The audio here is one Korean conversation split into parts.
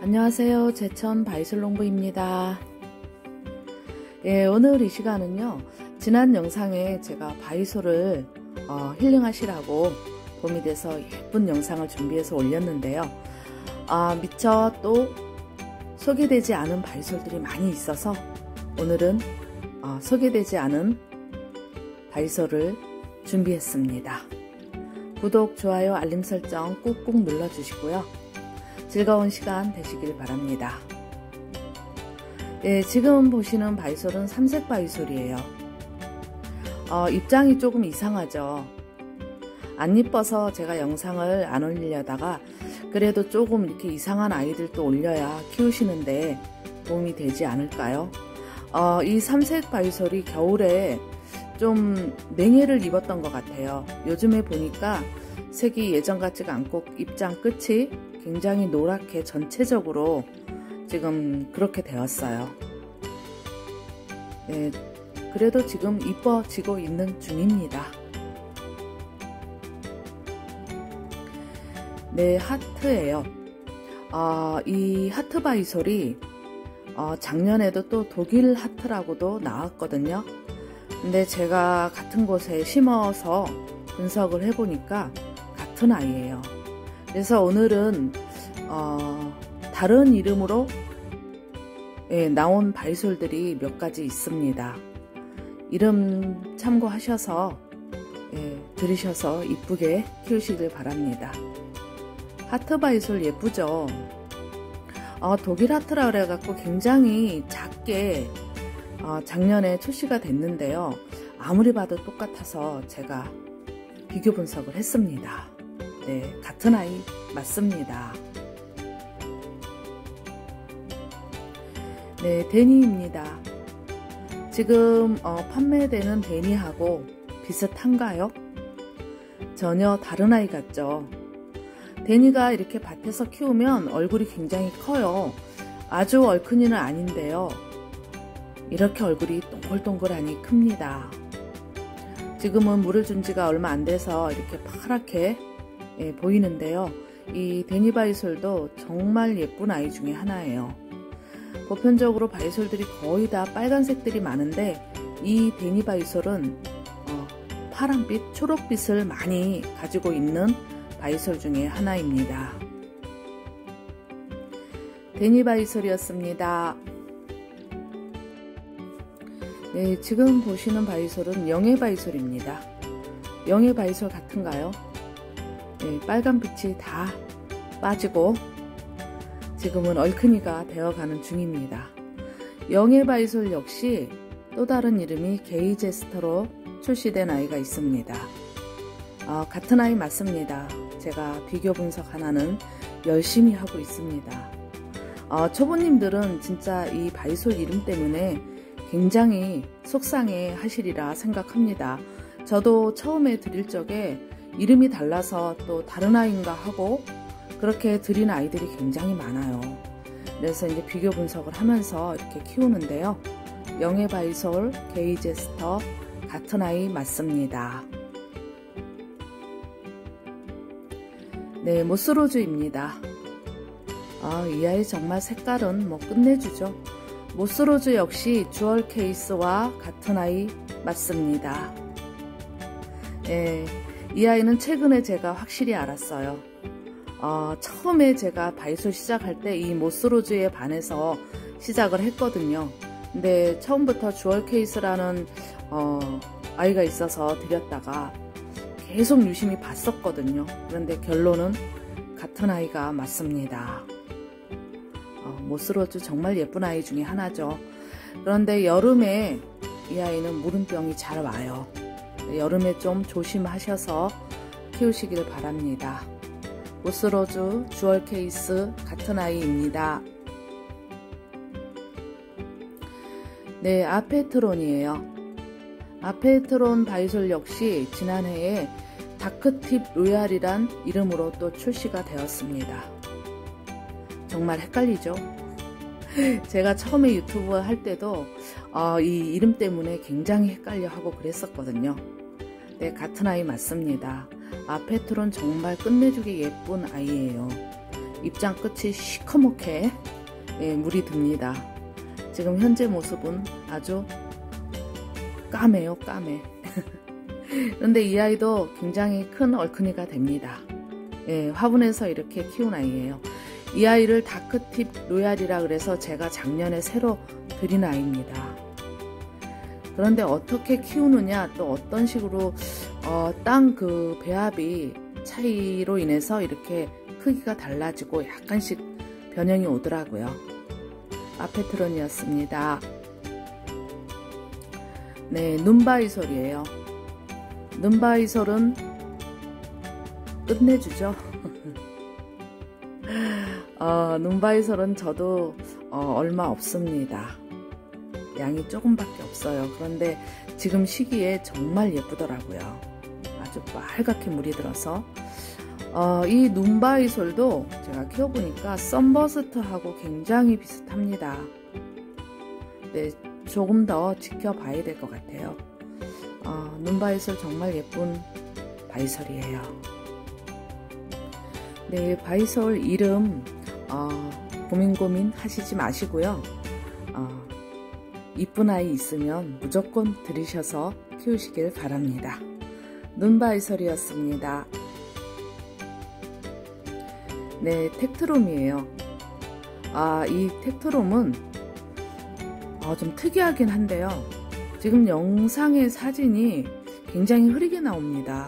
안녕하세요. 제천 바이솔농부입니다. 오늘 이 시간은요, 지난 영상에 제가 바이솔을 힐링하시라고 도움이 돼서 예쁜 영상을 준비해서 올렸는데요. 미처 또 소개되지 않은 바이솔들이 많이 있어서 오늘은 소개되지 않은 바이솔을 준비했습니다. 구독, 좋아요, 알림 설정 꾹꾹 눌러주시고요. 즐거운 시간 되시길 바랍니다. 지금 보시는 바이솔은 삼색 바이솔이에요. 입장이 조금 이상하죠. 안 이뻐서 제가 영상을 안 올리려다가 그래도 조금 이렇게 이상한 아이들도 올려야 키우시는데 도움이 되지 않을까요? 이 삼색 바이솔이 겨울에 좀 냉해를 입었던 것 같아요. 요즘에 보니까 색이 예전 같지가 않고 입장 끝이 굉장히 노랗게 전체적으로 지금 그렇게 되었어요. 그래도 지금 이뻐지고 있는 중입니다. 하트예요. 이 하트 바이솔이 작년에도 또 독일 하트라고도 나왔거든요. 근데 제가 같은 곳에 심어서 분석을 해보니까 같은 아이예요. 그래서 오늘은 다른 이름으로 나온 바이솔들이 몇 가지 있습니다. 이름 참고하셔서 들으셔서 이쁘게 키우시길 바랍니다. 하트 바이솔 예쁘죠? 독일 하트라 그래갖고 굉장히 작게 작년에 출시가 됐는데요. 아무리 봐도 똑같아서 제가 비교 분석을 했습니다. 같은 아이 맞습니다. 데니입니다. 지금 판매되는 데니하고 비슷한가요? 전혀 다른 아이 같죠? 데니가 이렇게 밭에서 키우면 얼굴이 굉장히 커요. 아주 얼큰이는 아닌데요. 이렇게 얼굴이 동글동글하니 큽니다. 지금은 물을 준 지가 얼마 안 돼서 이렇게 파랗게 보이는데요. 이 데니 바이솔도 정말 예쁜 아이 중에 하나예요. 보편적으로 바이솔들이 거의 다 빨간색들이 많은데 이 데니 바이솔은 파란빛, 초록빛을 많이 가지고 있는 바이솔 중에 하나입니다. 데니 바이솔이었습니다. 지금 보시는 바이솔은 영해 바이솔입니다. 영해 바이솔 같은가요? 빨간빛이 다 빠지고 지금은 얼큰이가 되어가는 중입니다. 영해 바이솔 역시 또 다른 이름이 게이제스터로 출시된 아이가 있습니다. 같은 아이 맞습니다. 제가 비교 분석 하나는 열심히 하고 있습니다. 초보님들은 진짜 이 바이솔 이름 때문에 굉장히 속상해 하시리라 생각합니다. 저도 처음에 드릴 적에 이름이 달라서 또 다른 아이인가 하고 그렇게 드린 아이들이 굉장히 많아요. 그래서 이제 비교 분석을 하면서 이렇게 키우는데요. 영해 바이솔, 게이제스터 같은 아이 맞습니다. 모스로즈입니다. 이 아이 정말 색깔은 끝내주죠. 모스로즈 역시 주얼 케이스와 같은 아이 맞습니다. 이 아이는 최근에 제가 확실히 알았어요. 처음에 제가 바이솔 시작할 때 이 모스로즈에 반해서 시작을 했거든요. 근데 처음부터 주얼 케이스라는 아이가 있어서 드렸다가 계속 유심히 봤었거든요. 그런데 결론은 같은 아이가 맞습니다. 모스로즈 정말 예쁜 아이 중에 하나죠. 그런데 여름에 이 아이는 무름병이 잘 와요. 여름에 좀 조심하셔서 키우시길 바랍니다. 모스로즈, 주얼 케이스 같은 아이입니다. 아페트론이에요. 아페트론 바이솔 역시 지난해에 다크팁 로얄이란 이름으로 또 출시가 되었습니다. 정말 헷갈리죠? 제가 처음에 유튜브 할 때도 이 이름 때문에 굉장히 헷갈려 하고 그랬었거든요. 같은 아이 맞습니다. 아페트론 정말 끝내주게 예쁜 아이예요. 입장 끝이 시커멓게 물이 듭니다. 지금 현재 모습은 아주 까매요, 까매. 그런데 이 아이도 굉장히 큰 얼큰이가 됩니다. 화분에서 이렇게 키운 아이예요. 이 아이를 다크팁 로얄이라 그래서 제가 작년에 새로 들인 아이입니다. 그런데 어떻게 키우느냐, 또 어떤 식으로 땅 그 배합이 차이로 인해서 이렇게 크기가 달라지고 약간씩 변형이 오더라고요. 아페트론이었습니다. 네, 눈바이솔이에요. 눈바이솔은 끝내주죠. 눈바이솔은 저도 얼마 없습니다. 양이 조금밖에 없어요. 그런데 지금 시기에 정말 예쁘더라고요. 아주 빨갛게 물이 들어서 이 눈바이솔도 제가 키워보니까 썬버스트하고 굉장히 비슷합니다. 네, 조금 더 지켜봐야 될 것 같아요. 눈바이솔 정말 예쁜 바이솔이에요. 네, 바이솔 이름 고민 하시지 마시고요. 이쁜 아이 있으면 무조건 들이셔서 키우시길 바랍니다. 눈바이솔이었습니다. 네, 텍트롬이에요. 이 텍트롬은 좀 특이하긴 한데요. 지금 영상의 사진이 굉장히 흐리게 나옵니다.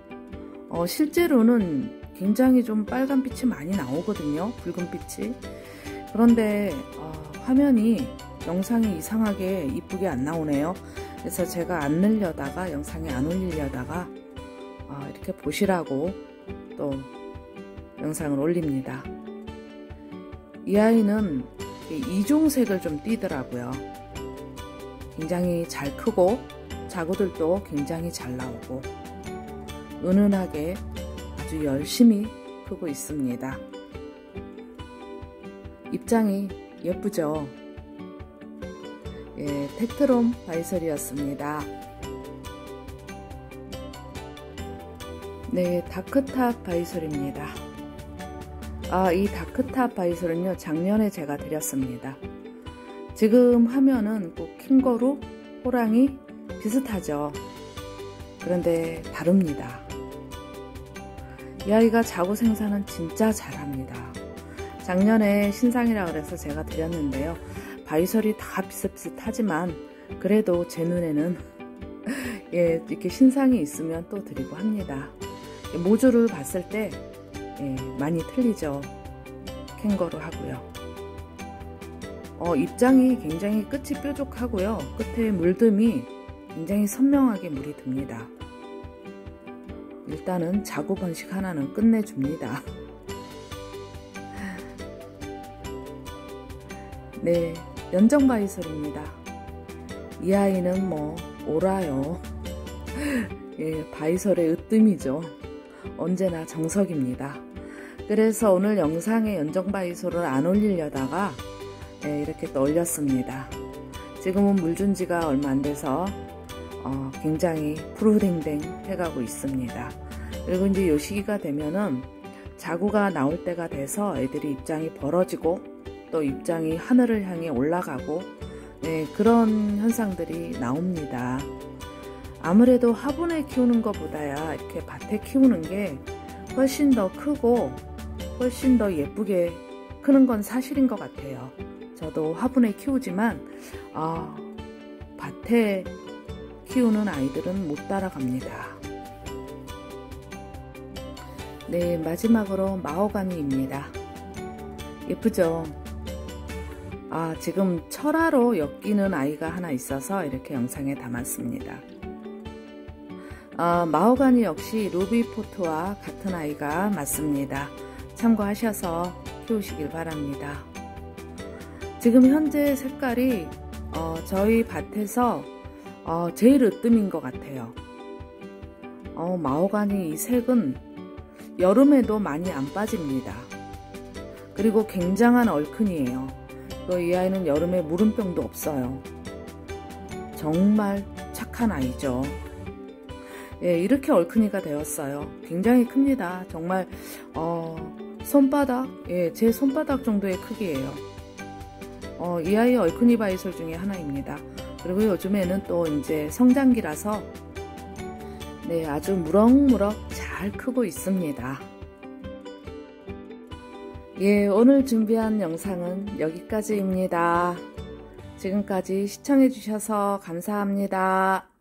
실제로는 굉장히 좀 빨간빛이 많이 나오거든요. 붉은빛이. 그런데 화면이 영상이 이상하게 이쁘게 안 나오네요. 그래서 제가 안 늘려다가 영상에 안 올리려다가 이렇게 보시라고 또 영상을 올립니다. 이 아이는 이종색을 좀 띠더라고요. 굉장히 잘 크고 자구들도 굉장히 잘 나오고 은은하게 아주 열심히 크고 있습니다. 입장이 예쁘죠? 예, 텍트롬 바이솔이었습니다. 네, 다크탑 바이솔입니다. 이 다크탑 바이솔은요, 작년에 제가 드렸습니다. 지금 화면은 꼭 캥거루, 호랑이 비슷하죠. 그런데 다릅니다. 이 아이가 자구 생산은 진짜 잘합니다. 작년에 신상이라 그래서 제가 드렸는데요. 바이솔이 다 비슷비슷하지만 그래도 제 눈에는 예, 이렇게 신상이 있으면 또 드리고 합니다. 모주를 봤을 때 많이 틀리죠. 캥거루 하고요. 입장이 굉장히 끝이 뾰족하고요. 끝에 물듬이 굉장히 선명하게 물이 듭니다. 일단은 자구 번식 하나는 끝내줍니다. 네, 연정 바이솔입니다. 이 아이는 뭐 오라요. 예, 바이솔의 으뜸이죠. 언제나 정석입니다. 그래서 오늘 영상에 연정 바이솔을 안 올리려다가 이렇게 또 올렸습니다. 지금은 물 준 지가 얼마 안 돼서 굉장히 푸르댕댕 해가고 있습니다. 그리고 이제 요 시기가 되면은 자구가 나올 때가 돼서 애들이 입장이 벌어지고 또 입장이 하늘을 향해 올라가고 그런 현상들이 나옵니다. 아무래도 화분에 키우는 것보다야 이렇게 밭에 키우는 게 훨씬 더 크고 훨씬 더 예쁘게 크는 건 사실인 것 같아요. 저도 화분에 키우지만 밭에 키우는 아이들은 못 따라갑니다. 네, 마지막으로 마호가니입니다. 예쁘죠? 지금 철화로 엮이는 아이가 하나 있어서 이렇게 영상에 담았습니다. 마호가니 역시 루비포트와 같은 아이가 맞습니다. 참고하셔서 키우시길 바랍니다. 지금 현재 색깔이 저희 밭에서 제일 으뜸인 것 같아요. 마호가니 이 색은 여름에도 많이 안 빠집니다. 그리고 굉장한 얼큰이에요. 또 이 아이는 여름에 무름병도 없어요. 정말 착한 아이죠. 예, 이렇게 얼큰이가 되었어요. 굉장히 큽니다. 정말 손바닥, 예, 제 손바닥 정도의 크기예요. 이 아이 얼큰이 바이솔 중에 하나입니다. 그리고 요즘에는 또 이제 성장기라서 네, 아주 무럭무럭 잘 크고 있습니다. 예, 오늘 준비한 영상은 여기까지입니다. 지금까지 시청해 주셔서 감사합니다.